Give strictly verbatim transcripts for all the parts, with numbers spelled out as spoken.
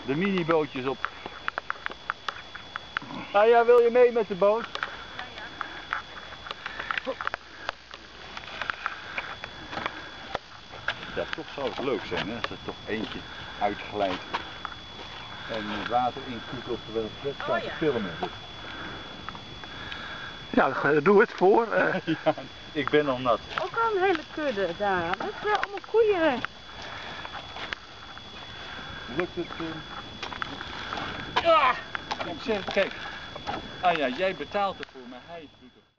de minibootjes op. Ah ja, wil je mee met de boot? Ja, toch zou het leuk zijn, hè, als er toch eentje uitglijdt en het water inkoekelt terwijl het vet staat te filmen. Dus. Ja, doe het voor. Uh... Ja, ik ben al nat. Ook al een hele kudde daar. Dat is wel allemaal koeien. Lukt het? Uh... Ja! Ik zeg, kijk. Ah ja, jij betaalt ervoor, maar hij doet het.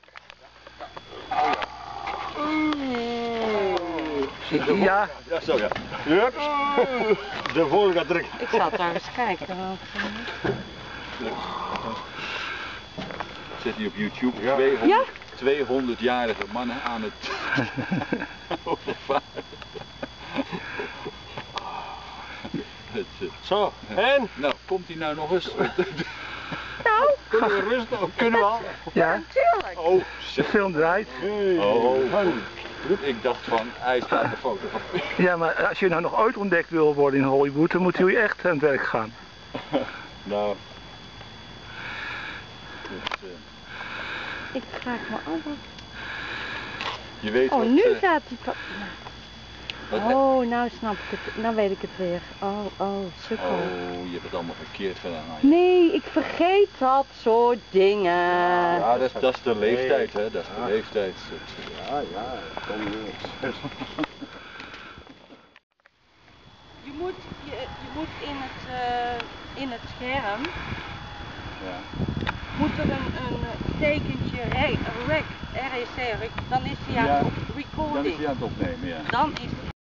Oh ja. Ja. Ja, zo ja. Hup. De volgende gaat drukken. Ik zal daar eens kijken. Zet hij op YouTube. Ja. tweehonderd, tweehonderdjarige mannen aan het overvaren. Zo, en? Nou, komt hij nou nog eens? Nou, kunnen we rusten? Kunnen we al? Ja, natuurlijk. Oh, de film draait. oh. Ik dacht van, hij staat de foto van. Ja, maar als je nou nog ooit ontdekt wil worden in Hollywood, dan moet je echt aan het werk gaan. Nou. Dus, uh... ik vraag me af. Je weet Oh, wat, nu uh... gaat hij. Wat, oh, nou snap ik het. Nou weet ik het weer. Oh, oh, sukkel. Oh, je hebt het allemaal verkeerd gedaan. Nee, ik vergeet dat soort dingen. Ja, dat is, dat is de leeftijd, hè. Dat is de leeftijd. Ja, ja, kom weer. Je moet, je, je moet in het, uh, in het scherm, Ja. moet er een, een tekentje rec, rec, R E C, rec, dan is hij aan Ja, het op dan is recording. hij aan het opnemen, ja. Dan is